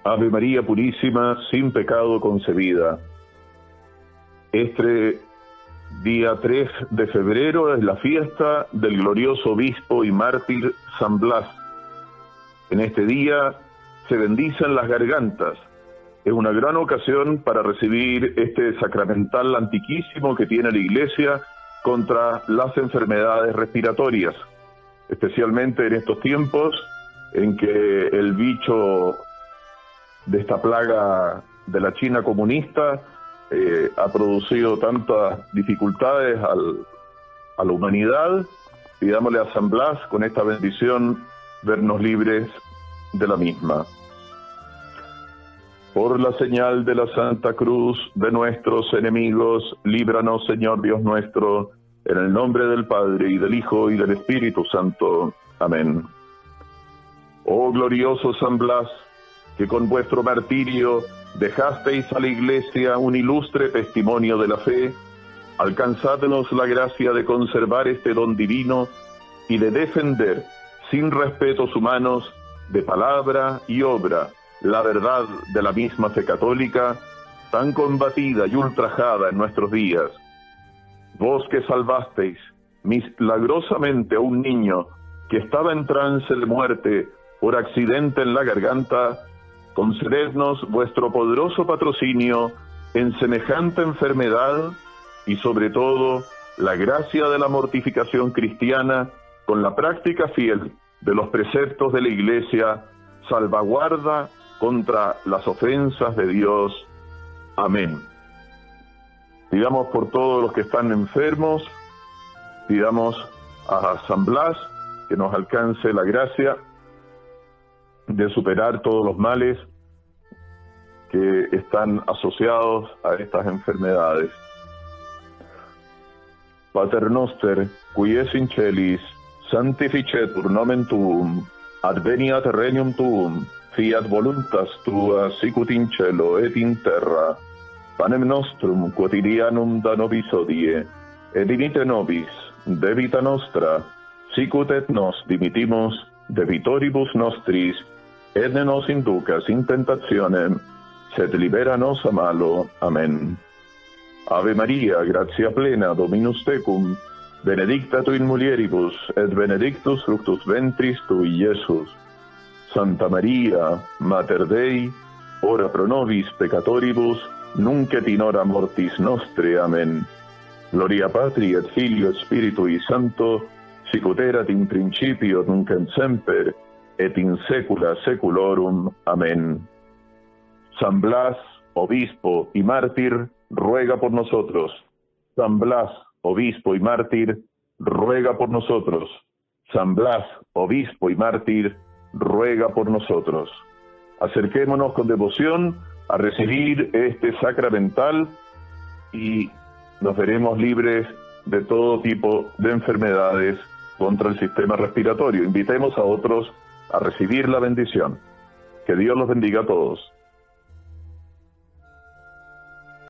Ave María Purísima, sin pecado concebida. Este día 3 de febrero es la fiesta del glorioso obispo y mártir San Blas. En este día se bendicen las gargantas. Es una gran ocasión para recibir este sacramental antiquísimo que tiene la Iglesia contra las enfermedades respiratorias, especialmente en estos tiempos en que el bicho de esta plaga de la China comunista ha producido tantas dificultades a la humanidad. Pidámosle a San Blas con esta bendición vernos libres de la misma. Por la señal de la Santa Cruz de nuestros enemigos, líbranos, Señor Dios nuestro, en el nombre del Padre, y del Hijo, y del Espíritu Santo. Amén. Oh glorioso San Blas, que con vuestro martirio dejasteis a la Iglesia un ilustre testimonio de la fe, alcanzadnos la gracia de conservar este don divino y de defender, sin respetos humanos, de palabra y obra, la verdad de la misma fe católica, tan combatida y ultrajada en nuestros días. Vos que salvasteis milagrosamente a un niño que estaba en trance de muerte por accidente en la garganta, concedednos vuestro poderoso patrocinio en semejante enfermedad y sobre todo la gracia de la mortificación cristiana con la práctica fiel de los preceptos de la Iglesia, salvaguarda contra las ofensas de Dios. Amén. Pidamos por todos los que están enfermos, pidamos a San Blas que nos alcance la gracia de superar todos los males que están asociados a estas enfermedades. Pater noster, qui es in celis, sanctificetur nomen tuum, adveniat regnum tuum, fiat voluntas tua sicut in cielo et in terra. Panem nostrum quotidianum da nobis hodie, et dimitte nobis debita nostra, sicut et nos dimittimus debitoribus nostris, et ne nos inducas in tentationem, sed libera nos a malo. Amén. Ave María, gratia plena, Dominus tecum, benedicta tu in mulieribus, et benedictus fructus ventris tui, Iesus. Santa María, Mater Dei, ora pro nobis peccatoribus, nunc et in hora mortis nostre. Amén. Gloria Patri et Filio et Spiritui Sancto, sicut erat in principio, nunc et semper, et in saecula saeculorum. Amén. San Blas, obispo y mártir, ruega por nosotros. San Blas, obispo y mártir, ruega por nosotros. San Blas, obispo y mártir, ruega por nosotros. Acerquémonos con devoción a recibir este sacramental y nos veremos libres de todo tipo de enfermedades contra el sistema respiratorio. Invitemos a otros a recibir la bendición. Que Dios los bendiga a todos.